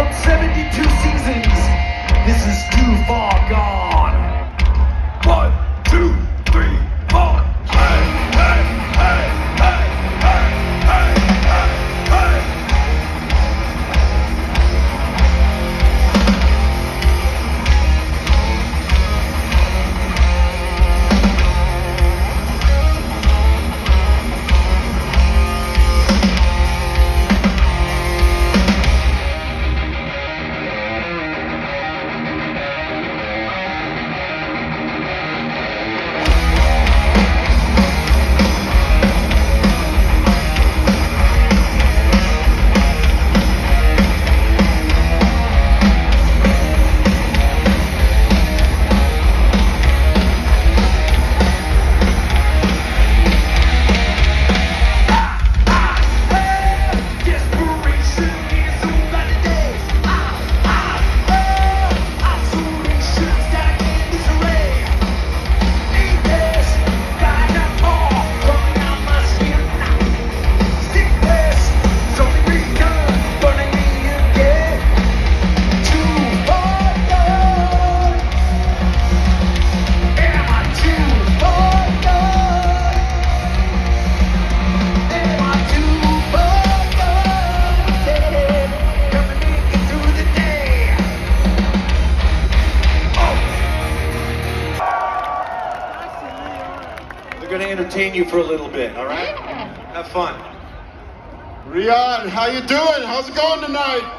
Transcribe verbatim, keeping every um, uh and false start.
about seventy-two seasons. This is too far gone. One, two, three, four. Hey, hey, hey, hey, hey, hey, hey, hey. We're going to entertain you for a little bit, all right? Yeah. Have fun. Rian, how you doing? How's it going tonight?